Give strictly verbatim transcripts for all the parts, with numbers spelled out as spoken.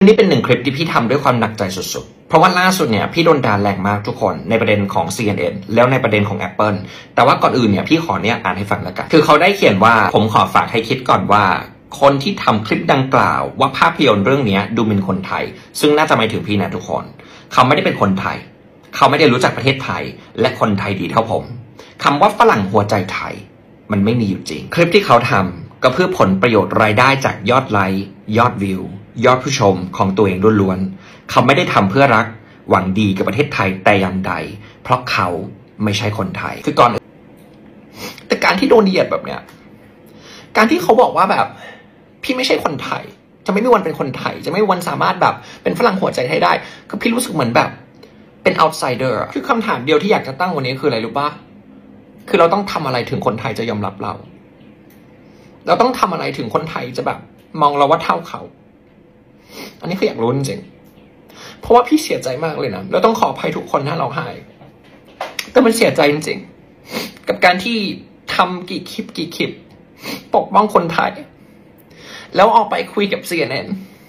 นี่เป็นหนึ่งคลิปที่พี่ทำด้วยความหนักใจสุดๆเพราะว่าล่าสุดเนี่ยพี่โดนด่าแรงมากทุกคนในประเด็นของ ซี เอ็น เอ็น แล้วในประเด็นของ Apple แต่ว่าก่อนอื่นเนี่ยพี่ขอเนี่ยอ่านให้ฟังแล้วกันคือเขาได้เขียนว่าผมขอฝากให้คิดก่อนว่าคนที่ทำคลิปดังกล่าวว่าภาพยนตร์เรื่องนี้ดูเป็นคนไทยซึ่งน่าจะหมายถึงพี่นะทุกคนเขาไม่ได้เป็นคนไทยเขาไม่ได้รู้จักประเทศไทยและคนไทยดีเท่าผมคำว่าฝรั่งหัวใจไทยมันไม่มีอยู่จริงคลิปที่เขาทำก็เพื่อผลประโยชน์รายได้จากยอดไลค์ยอดวิวยอดผู้ชมของตัวเองล้วนๆเขาไม่ได้ทำเพื่อรักหวังดีกับประเทศไทยแต่อย่างใดเพราะเขาไม่ใช่คนไทยคือก่อนแต่การที่โดนเหยียดแบบเนี้ยการที่เขาบอกว่าแบบพี่ไม่ใช่คนไทยจะไม่มีวันเป็นคนไทยจะไม่มีวันสามารถแบบเป็นฝรั่งหัวใจไทยได้คือพี่รู้สึกเหมือนแบบเป็น outsider คือคำถามเดียวที่อยากจะตั้งวันนี้คืออะไรรู้ปะคือเราต้องทำอะไรถึงคนไทยจะยอมรับเราเราต้องทำอะไรถึงคนไทยจะแบบมองเราว่าเท่าเขาอันนี้คืออยากรู้จริงๆเพราะว่าพี่เสียใจมากเลยนะแล้วต้องขออภัยทุกคนถ้าเราหายแต่มันเสียใจจริงๆกับการที่ทำกี่คลิปกี่คลิปปกป้องคนไทยแล้วออกไปคุยกับ ซี เอ็น เอ็น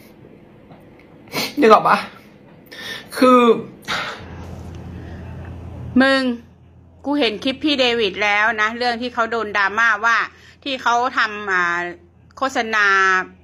นึกออกปะคือมึงกูเห็นคลิปพี่เดวิดแล้วนะเรื่องที่เขาโดนดราม่าว่าที่เขาทำอ่าโฆษณา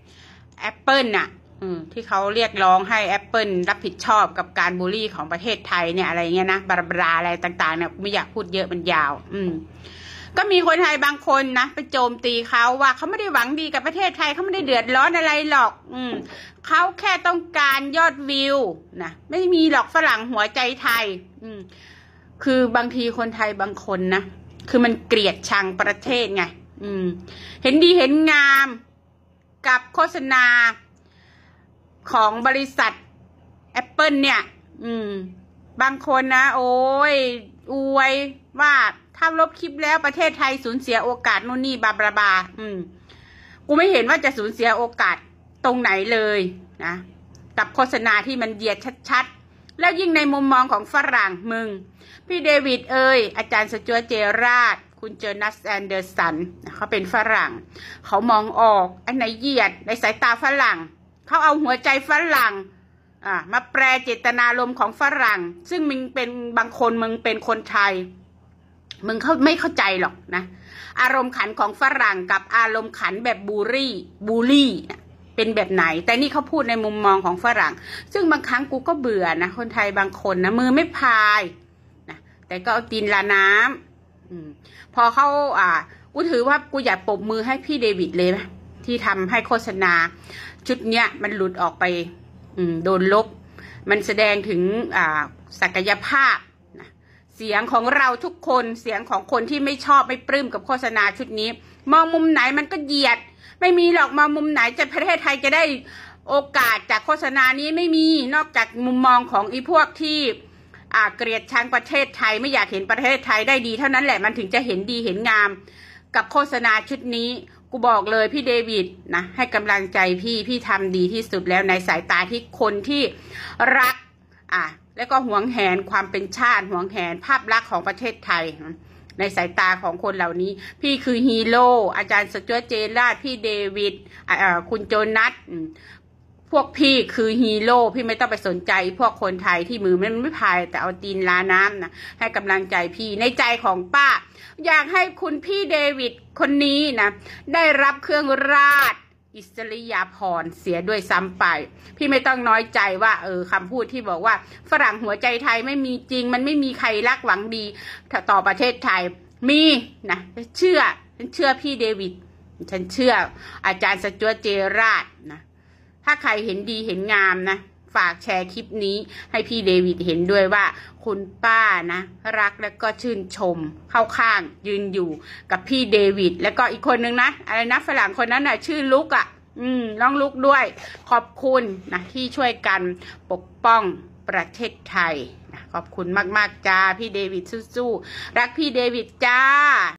Apple น่ะอืมที่เขาเรียกร้องให้ Apple รับผิดชอบกับการบูลลี่ของประเทศไทยเนี่ยอะไรเงี้ยนะบลาบลาอะไรต่างๆเนี่ยไม่อยากพูดเยอะมันยาวอืมก็มีคนไทยบางคนนะไปโจมตีเขาว่าเขาไม่ได้หวังดีกับประเทศไทยเขาไม่ได้เดือดร้อนอะไรหรอกอืมเขาแค่ต้องการยอดวิวนะไม่มีหรอกฝรั่งหัวใจไทยอืมคือบางทีคนไทยบางคนนะคือมันเกลียดชังประเทศไงอืมเห็นดีเห็นงามกับโฆษณาของบริษัท Apple เนี่ยอืมบางคนนะโอ้ยอวยว่าถ้าลบคลิปแล้วประเทศไทยสูญเสียโอกาสนู่นนี่บาบาบาอืมกูไม่เห็นว่าจะสูญเสียโอกาสตรงไหนเลยนะกับโฆษณาที่มันเหยียดชัดๆแล้วยิ่งในมุมมองของฝรั่งมึงพี่เดวิดเอ้ยอาจารย์สจ๊วตเจราชคุณเจอนัสแอนเดอร์สันเขาเป็นฝรั่งเขามองออกอันไหนเหยียดในสายตาฝรั่งเขาเอาหัวใจฝรั่งอ่ามาแปลเจตนารมณ์ของฝรั่งซึ่งมึงเป็นบางคนมึงเป็นคนไทยมึงเขาไม่เข้าใจหรอกนะอารมณ์ขันของฝรั่งกับอารมณ์ขันแบบบูรี่บูลลี่เป็นแบบไหนแต่นี่เขาพูดในมุมมองของฝรั่งซึ่งบางครั้งกูก็เบื่อนะคนไทยบางคนนะมือไม่พายนะแต่ก็เอาตีนลาน้ำอืมพอเขาอ่ากูถือว่ากูอยากปรบมือให้พี่เดวิดเลยนะที่ทำให้โฆษณาชุดเนี้ยมันหลุดออกไปอืมโดนลบมันแสดงถึงอ่าศักยภาพนะเสียงของเราทุกคนเสียงของคนที่ไม่ชอบไม่ปลื้มกับโฆษณาชุดนี้มองมุมไหนมันก็เหยียดไม่มีหรอกมองมุมไหนจะประเทศไทยจะได้โอกาสจากโฆษณานี้ไม่มีนอกจากมุมมองของอีพวกที่อ่าเกลียดชังประเทศไทยไม่อยากเห็นประเทศไทยได้ดีเท่านั้นแหละมันถึงจะเห็นดีเห็นงามกับโฆษณาชุดนี้กูบอกเลยพี่เดวิดนะให้กำลังใจพี่พี่ทำดีที่สุดแล้วในสายตาที่คนที่รักอ่ะแล้วก็หวงแหนความเป็นชาติหวงแหนภาพลักษณ์ของประเทศไทยในสายตาของคนเหล่านี้พี่คือฮีโร่อาจารย์สจ๊วตเจราชพี่เดวิดอ่าคุณโจนัสพวกพี่คือฮีโร่พี่ไม่ต้องไปสนใจพวกคนไทยที่มือมันไม่พายแต่เอาตีนลาน้ำนะให้กำลังใจพี่ในใจของป้าอยากให้คุณพี่เดวิดคนนี้นะได้รับเครื่องราชอิสริยาภรณ์เสียด้วยซ้ำไปพี่ไม่ต้องน้อยใจว่าเออคำพูดที่บอกว่าฝรั่งหัวใจไทยไม่มีจริงมันไม่มีใครรักหวังดีต่อประเทศไทยมีนะเชื่อฉันเชื่อพี่เดวิดฉันเชื่ออาจารย์สจ๊วตเจราชนะถ้าใครเห็นดีเห็นงามนะฝากแชร์คลิปนี้ให้พี่เดวิดเห็นด้วยว่าคุณป้านะรักแล้วก็ชื่นชมเข้าข้างยืนอยู่กับพี่เดวิดแล้วก็อีกคนนึงนะอะไรนะฝรั่งคนนั้นน่ะชื่อลุกอ่ะอืมน้องลุกด้วยขอบคุณนะที่ช่วยกันปกป้องประเทศไทยนะขอบคุณมากๆจ้าพี่เดวิดสู้ๆรักพี่เดวิดจ้า